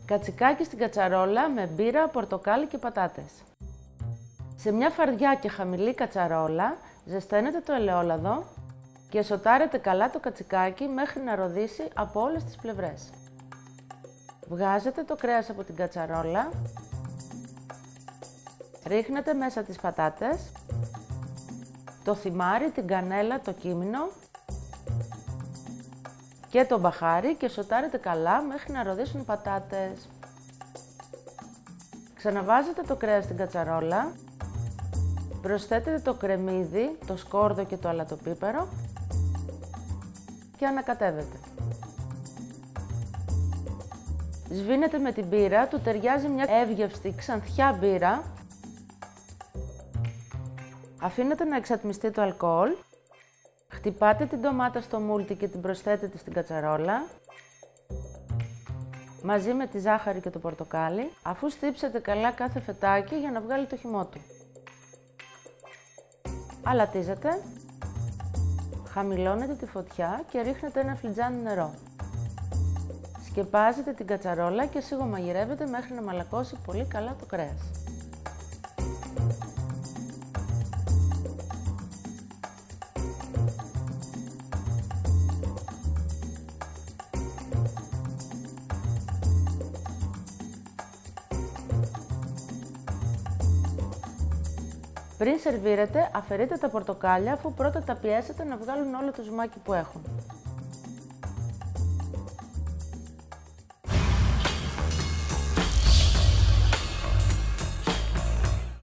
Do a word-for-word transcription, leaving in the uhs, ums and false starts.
Κατσικάκι στην κατσαρόλα με μπύρα, πορτοκάλι και πατάτες. Σε μια φαρδιά και χαμηλή κατσαρόλα ζεσταίνετε το ελαιόλαδο και σοτάρετε καλά το κατσικάκι μέχρι να ροδίσει από όλες τις πλευρές. Βγάζετε το κρέας από την κατσαρόλα, ρίχνετε μέσα τις πατάτες, το θυμάρι, την κανέλα, το κίμινο και το μπαχάρι και σοτάρετε καλά μέχρι να ροδίσουν οι πατάτες. Ξαναβάζετε το κρέας στην κατσαρόλα, προσθέτετε το κρεμμύδι, το σκόρδο και το αλατοπίπερο και ανακατεύετε. Σβήνετε με την μπύρα, του ταιριάζει μια εύγευστη ξανθιά μπύρα. Αφήνετε να εξατμιστεί το αλκοόλ. Χτυπάτε την ντομάτα στο μούλτι και την προσθέτετε στην κατσαρόλα μαζί με τη ζάχαρη και το πορτοκάλι, αφού στύψετε καλά κάθε φετάκι για να βγάλει το χυμό του. Αλατίζετε, χαμηλώνετε τη φωτιά και ρίχνετε ένα φλιτζάνι νερό. Σκεπάζετε την κατσαρόλα και σιγομαγειρεύετε μέχρι να μαλακώσει πολύ καλά το κρέας. Πριν σερβίρετε, αφαιρείτε τα πορτοκάλια αφού πρώτα τα πιέσετε να βγάλουν όλο το ζουμάκι που έχουν.